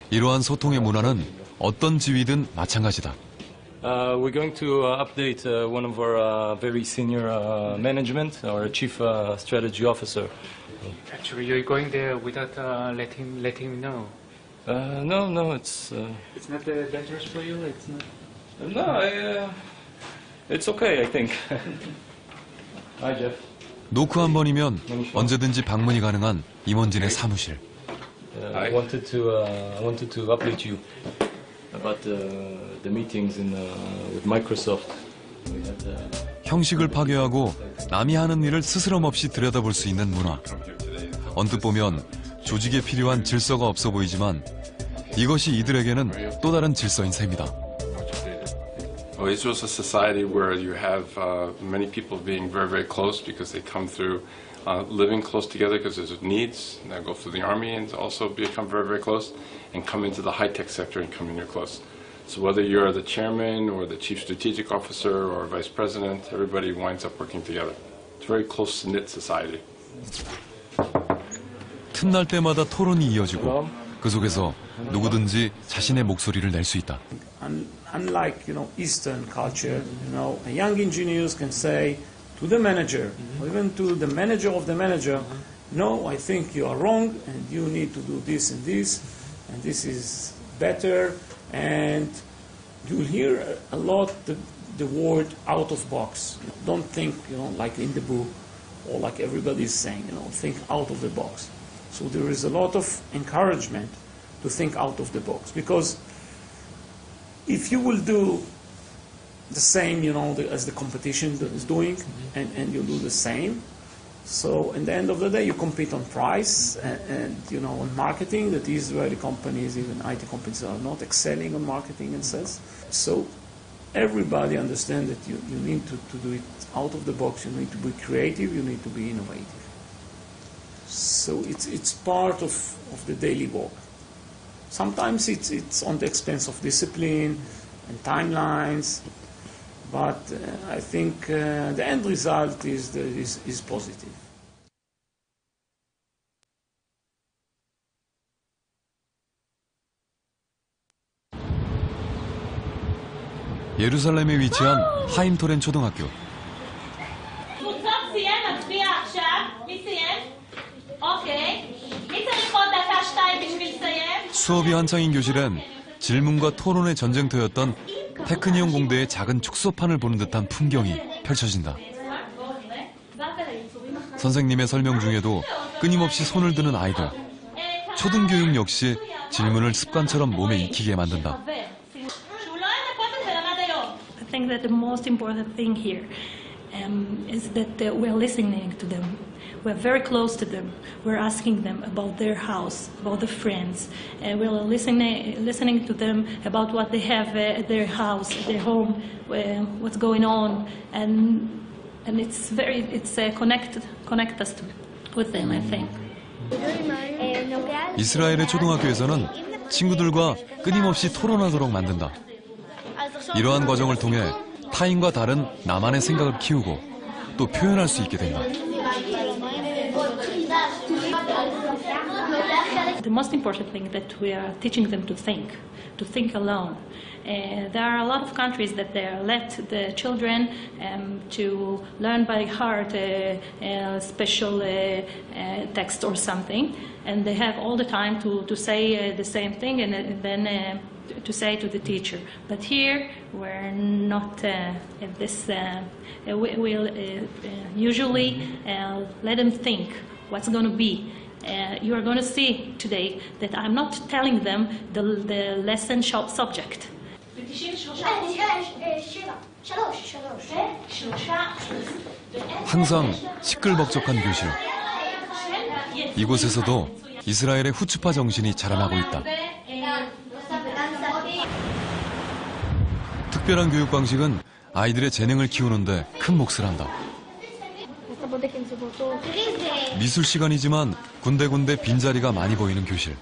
이러한 소통의 문화는 어떤 지위든 마찬가지다. We're going to update one of our very senior management, our chief strategy officer. Actually, you're going there without letting me know. No, it's. It's not dangerous for you. It's not. No, it's okay, I think. Hi, Jeff. 노크 한 번이면 언제든지 방문이 가능한 임원진의 사무실. I wanted to update you about the meetings with Microsoft. 형식을 파괴하고 남이 하는 일을 스스럼 없이 들여다볼 수 있는 문화. 언뜻 보면 조직에 필요한 질서가 없어 보이지만 이것이 이들에게는 또 다른 질서인 셈이다. Well, Israel's a society where you have many people being very, very close because they come through living close together because there's needs. And they go through the army and also become very, very close and come into the high-tech sector and come in here close. So whether you're the chairman or the chief strategic officer or vice president, everybody winds up working together. It's a very close-knit society. 틈날 때마다 토론이 이어지고 그 속에서 누구든지 자신의 목소리를 낼 수 있다. Unlike, Eastern culture, young engineers can say to the manager, or even to the manager of the manager, no, I think you are wrong, and you need to do this, and this is better, and you'll hear a lot the word out of box. Don't think, like in the book, or like everybody is saying, think out of the box. So there is a lot of encouragement to think out of the box, because if you will do the same, as the competition is doing, and you do the same, so in the end of the day, you compete on price and on marketing. That Israeli companies, even IT companies, are not excelling on marketing and sales. So everybody understands that you need to do it out of the box. You need to be creative. You need to be innovative. So it's part of the daily work. Sometimes it's on the expense of discipline and timelines, but I think the end result is positive. 예루살렘에 위치한 하임토렌 초등학교. 수업이 한창인 교실엔 질문과 토론의 전쟁터였던 테크니온 공대의 작은 축소판을 보는 듯한 풍경이 펼쳐진다. 선생님의 설명 중에도 끊임없이 손을 드는 아이들. 초등교육 역시 질문을 습관처럼 몸에 익히게 만든다. I think that the most important thing here is that we're listening to them. We're very close to them. We're asking them about their house, about the friends, and we're listening to them about what they have at their house, at their home, what's going on, and it's connect us with them, I think. 이스라엘의 초등학교에서는 친구들과 끊임없이 토론하도록 만든다. 이러한 과정을 통해 타인과 다른 나만의 생각을 키우고 또 표현할 수 있게 된다. The most important thing that we are teaching them to think alone. There are a lot of countries that they let the children to learn by heart a special text or something, and they have all the time to say the same thing and then to say to the teacher. But here we're not at this. We'll usually let them think what's going to be. You are going to see today that I'm not telling them the lesson subject. 항상 시끌벅적한 교실. 이곳에서도 이스라엘의 후츠파 정신이 자라나고 있다. 특별한 교육 방식은 아이들의 재능을 키우는데 큰 몫을 한다. 미술 시간이지만 군데군데 빈자리가 많이 보이는 교실.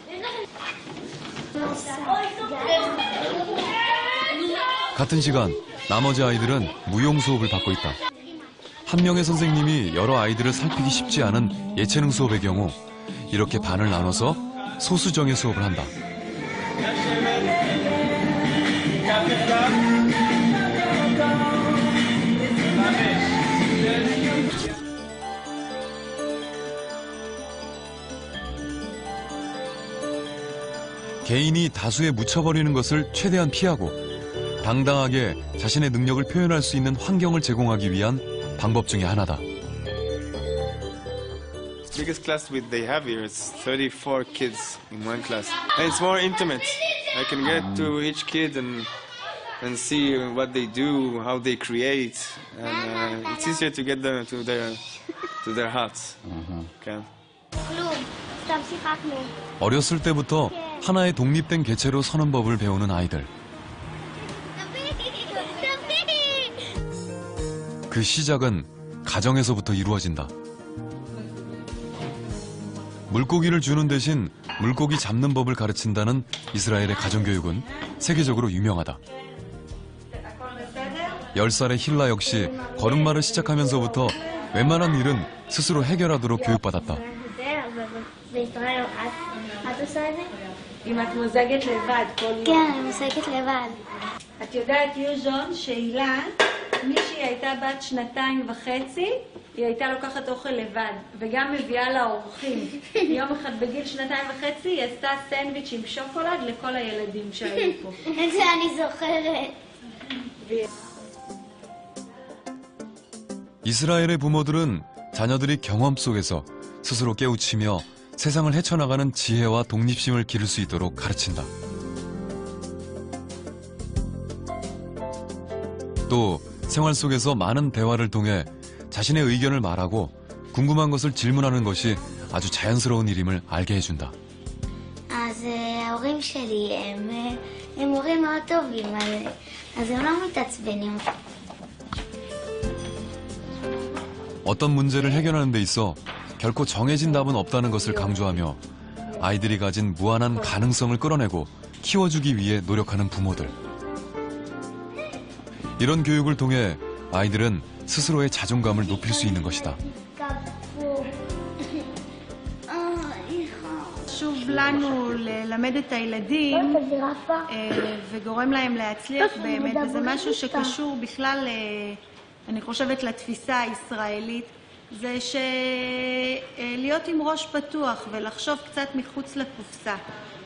같은 시간 나머지 아이들은 무용 수업을 받고 있다. 한 명의 선생님이 여러 아이들을 살피기 쉽지 않은 예체능 수업의 경우 이렇게 반을 나눠서 소수정예 수업을 한다. 개인이 다수에 묻혀버리는 것을 최대한 피하고 당당하게 자신의 능력을 표현할 수 있는 환경을 제공하기 위한 방법 중에 하나다. Biggest class they have here is 34 kids in one class. And it's more intimate. I can get to each kid and see what they do, how they create, and it's easier to get them to their hearts. Okay. כלום, סתם שיחקנו. 어렸을 때부터 하나의 독립된 개체로 서는 법을 배우는 아이들. 그 시작은 가정에서부터 이루어진다. 물고기를 주는 대신 물고기 잡는 법을 가르친다는 이스라엘의 가정교육은 세계적으로 유명하다. 10살의 힐라 역시 걸음마를 시작하면서부터 웬만한 일은 스스로 해결하도록 교육받았다. בישראל את עושה את זה? אם את מוזגת לבד כל יום. כן, אני מוזגת לבד. את יודעת, יוז'ון, שאילן, מישהי הייתה בת 2.5, היא הייתה לוקחת אוכל לבד, וגם מביאה לאורחים. יום אחד בגיל 2.5 היא עשתה סנדוויץ' עם שוקולד לכל הילדים שהיו פה. את זה אני זוכרת. 이스라엘의 부모들은 자녀들이 경험 속에서 스스로 깨우치며 세상을 헤쳐나가는 지혜와 독립심을 기를 수 있도록 가르친다. 또 생활 속에서 많은 대화를 통해 자신의 의견을 말하고 궁금한 것을 질문하는 것이 아주 자연스러운 일임을 알게 해준다. אז ההורים שלי הם הורים מאוד טובים, אז הם לא מתעצבנים. 어떤 문제를 해결하는 데 있어 결코 정해진 답은 없다는 것을 강조하며 아이들이 가진 무한한 가능성을 끌어내고 키워주기 위해 노력하는 부모들. 이런 교육을 통해 아이들은 스스로의 자존감을 높일 수 있는 것이다. חשוב לנו ללמד את הילדים וגורם להם להצליח באמת, וזה משהו שקשור בכלל, אני חושבת, לתפיסה הישראלית, זה להיות עם ראש פתוח ולחשוב קצת מחוץ לקופסה.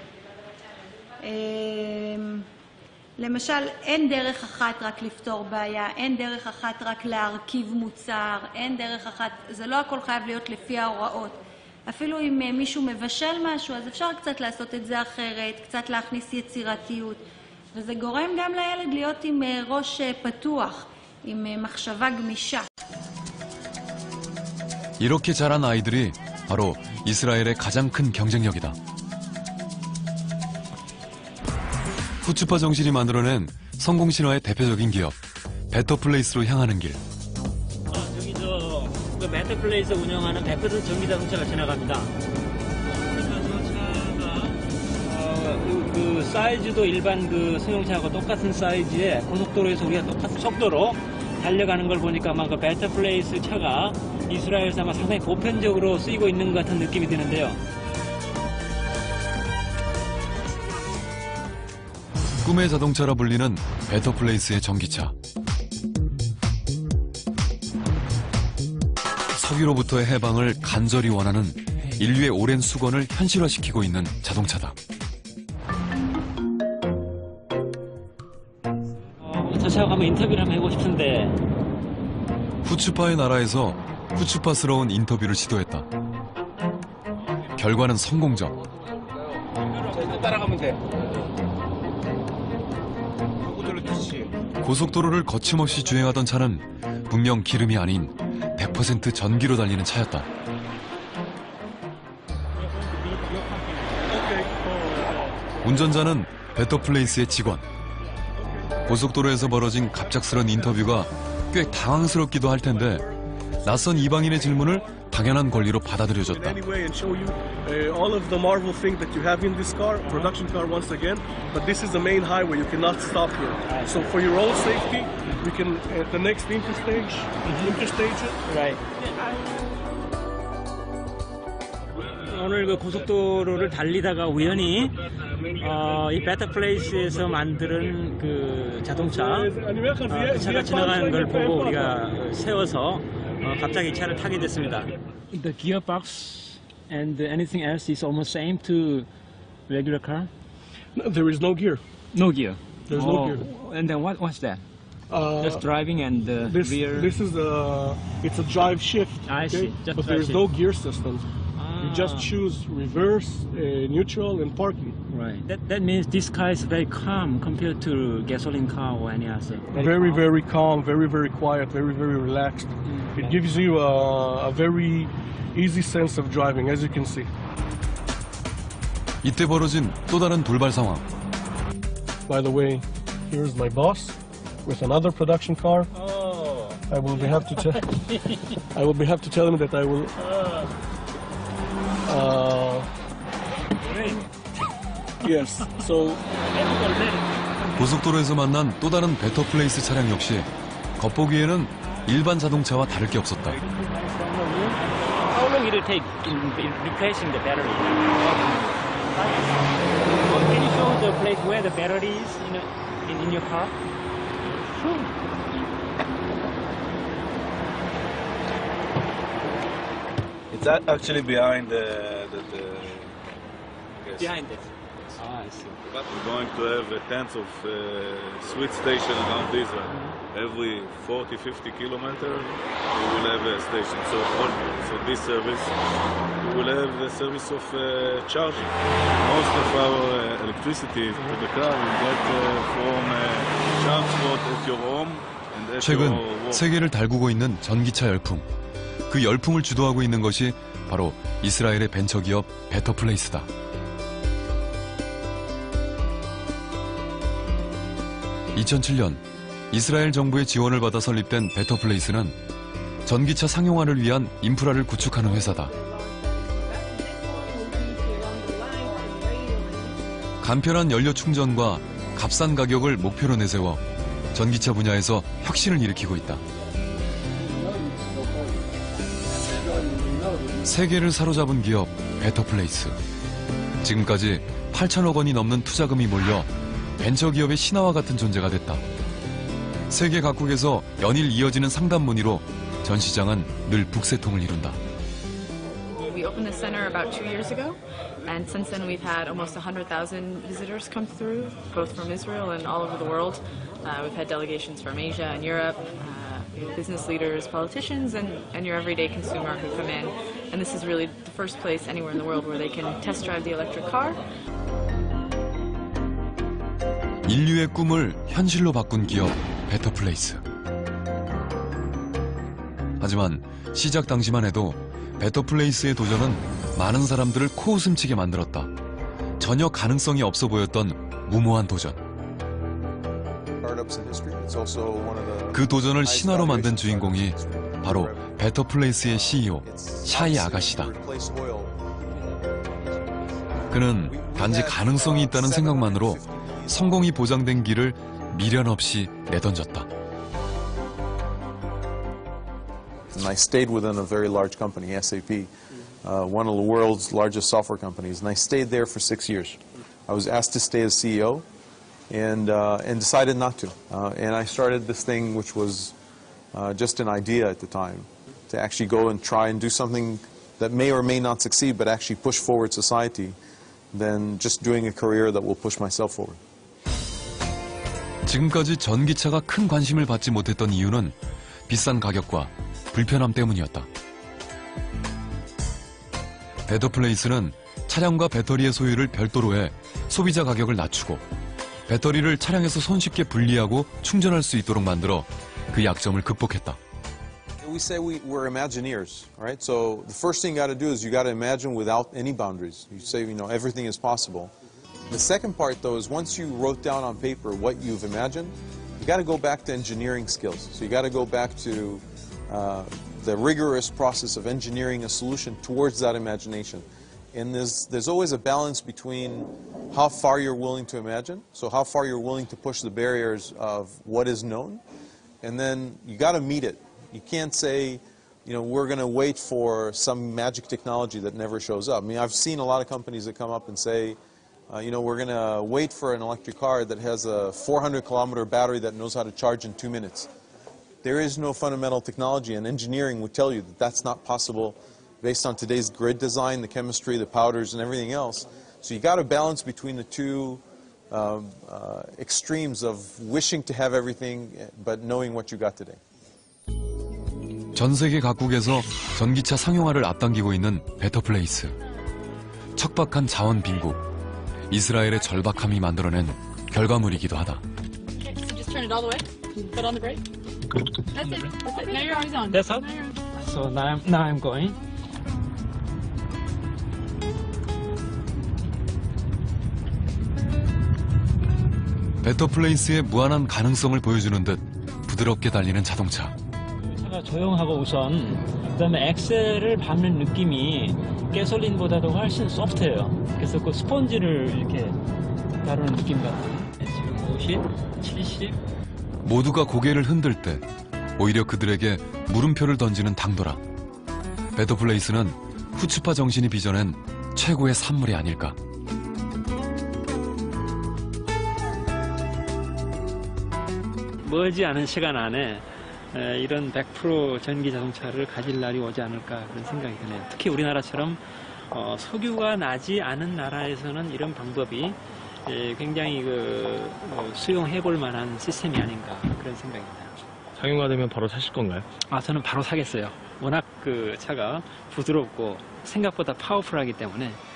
למשל, אין דרך אחת רק לפתור בעיה, אין דרך אחת רק להרכיב מוצר, אין דרך אחת, זה לא הכל חייב להיות לפי ההוראות. אפילו אם מישהו מבשל משהו, אז אפשר קצת לעשות את זה אחרת, קצת להכניס יצירתיות. וזה גורם גם לילד להיות עם ראש פתוח, עם מחשבה גמישה. 이렇게 자란 아이들이 바로 이스라엘의 가장 큰 경쟁력이다. 후츠파 정신이 만들어낸 성공 신화의 대표적인 기업, 베터플레이스로 향하는 길. 저기 그 베터플레이스 운영하는 100% 전기자동차가 지나갑니다. 그 사이즈도 일반 그 승용차하고 똑같은 사이즈에 고속도로에서 우리가 똑같은 속도로 달려가는 걸 보니까 아마 그 베터플레이스 차가 이스라엘에서 아마 상당히 보편적으로 쓰이고 있는 것 같은 느낌이 드는데요. 꿈의 자동차라 불리는 베터플레이스의 전기차. 석유로부터의 해방을 간절히 원하는 인류의 오랜 수건을 현실화시키고 있는 자동차다. 저 차하고 한번 인터뷰를 한번 해보고 싶은데. 후츠파의 나라에서 후츠파스러운 인터뷰를 시도했다. 결과는 성공적. 따라가면 돼. 고속도로를 거침없이 주행하던 차는 분명 기름이 아닌 100% 전기로 달리는 차였다. 운전자는 베터플레이스의 직원. 고속도로에서 벌어진 갑작스런 인터뷰가 꽤 당황스럽기도 할 텐데 낯선 이방인의 질문을 당연한 권리로 받아들여졌다. All of the Marvel thing that you have in this car, production car once again, but this is the main highway. You cannot stop here. So for your own safety, we can at the next interstage. Right. 오늘 그 고속도로를 달리다가 우연히 이 Better Place에서 만드는 그 자동차, 그 차가 지나가는 걸 보고 우리가 세워서 갑자기 차를 타게 됐습니다. The gearbox and anything else is almost same to regular car? No, there is no gear. No gear. There's no gear. And then what's that? Just driving and rear. This is it's a drive shift. I see. Just but drive there's shift. no gear system. You just choose reverse, neutral, and parking. Right. That means this car is very calm compared to gasoline car or any other. Very calm, very quiet, very relaxed. It gives you a very easy sense of driving, as you can see. 이때 벌어진 또 다른 돌발 상황. By the way, here's my boss with another production car. Oh. I will have to tell him that I will. Yes. So. 고속도로에서 만난 또 다른 베터 플레이스 차량 역시 겉보기에는 일반 자동차와 다를 게 없었다. How long will it take in replacing the battery? Can you show the place where the battery is in your car? It's actually behind Behind it. Ah, I see. We're going to have tens of switch stations around Israel. Every 40-50 kilometers, we will have a station. So this service, we will have the service of charging. Most of our electricity to the car we get from charge spot at your home and at 최근 your work. 세계를 달구고 있는 전기차 열풍. 그 열풍을 주도하고 있는 것이 바로 이스라엘의 벤처기업 베터 플레이스다. 2007년 이스라엘 정부의 지원을 받아 설립된 베터 플레이스는 전기차 상용화를 위한 인프라를 구축하는 회사다. 간편한 연료 충전과 값싼 가격을 목표로 내세워 전기차 분야에서 혁신을 일으키고 있다. 세계를 사로잡은 기업 베터 플레이스. 지금까지 8천억 원이 넘는 투자금이 몰려 벤처기업의 신화와 같은 존재가 됐다. 세계 각국에서 연일 이어지는 상담 문의로 전 시장은 늘 북새통을 이룬다. We opened the center about 2 years ago, and since then we've had almost 100,000 visitors come through, both from Israel and all over the world. We've had delegations from Asia and Europe, business leaders, politicians, and your everyday consumer who come in. And this is really the first place anywhere in the world where they can test drive the electric car. 인류의 꿈을 현실로 바꾼 기업 베터 플레이스. 하지만 시작 당시만 해도 베터 플레이스의 도전은 많은 사람들을 코웃음치게 만들었다. 전혀 가능성이 없어 보였던 무모한 도전. 그 도전을 신화로 만든 주인공이 바로 베터 플레이스의 CEO 샤이 아가시다. 그는 단지 가능성이 있다는 생각만으로 성공이 보장된 길을 미련 없이 내던졌다. And I stayed within a very large company, SAP, one of the world's largest software companies, and I stayed there for 6 years. I was asked to stay as CEO, and decided not to. And I started this thing, which was just an idea at the time, to actually go and try and do something that may or may not succeed, but actually push forward society, than just doing a career that will push myself forward. 지금까지 전기차가 큰 관심을 받지 못했던 이유는 비싼 가격과 불편함 때문이었다. 베터 플레이스는 차량과 배터리의 소유를 별도로 해 소비자 가격을 낮추고 배터리를 차량에서 손쉽게 분리하고 충전할 수 있도록 만들어 그 약점을 극복했다. We say we're Imagineers, right? So the first thing you got to do is you got to imagine without any boundaries. You say, everything is possible. The second part, though, is once you wrote down on paper what you've imagined, you got to go back to engineering skills. So you got to go back to the rigorous process of engineering a solution towards that imagination. And there's always a balance between how far you're willing to imagine, so how far you're willing to push the barriers of what is known, and then you got to meet it. You can't say, we're going to wait for some magic technology that never shows up. I mean, I've seen a lot of companies that come up and say, you know, we're going to wait for an electric car that has a 400-kilometer battery that knows how to charge in 2 minutes. There is no fundamental technology, and engineering would tell you that that's not possible based on today's grid design, the chemistry, the powders, and everything else. So you got to balance between the two extremes of wishing to have everything but knowing what you got today. 전 세계 각국에서 전기차 상용화를 앞당기고 있는 베터플레이스. 척박한 자원 빈국, 이스라엘의 절박함이 만들어낸 결과물이기도 하다. Okay, so just turn it all the way. Put on the brake. That's it. That's it. Now you're always on. That's all? So now I'm going. 베터플레이스의 무한한 가능성을 보여주는 듯 부드럽게 달리는 자동차. 차가 조용하고 우선 그다음에 엑셀을 밟는 느낌이 가솔린보다도 훨씬 소프트해요. 그래서 그 스펀지를 이렇게 다루는 느낌 같아요. 지금 50, 70. 모두가 고개를 흔들 때 오히려 그들에게 물음표를 던지는 당돌함. 베터플레이스는 후츠파 정신이 빚어낸 최고의 산물이 아닐까. 멀지 않은 시간 안에 이런 100% 전기 자동차를 가질 날이 오지 않을까 그런 생각이 드네요. 특히 우리나라처럼 석유가 나지 않은 나라에서는 이런 방법이 굉장히 수용해 볼 만한 시스템이 아닌가 그런 생각이 드네요. 상용화되면 바로 사실 건가요? 저는 바로 사겠어요. 워낙 그 차가 부드럽고 생각보다 파워풀하기 때문에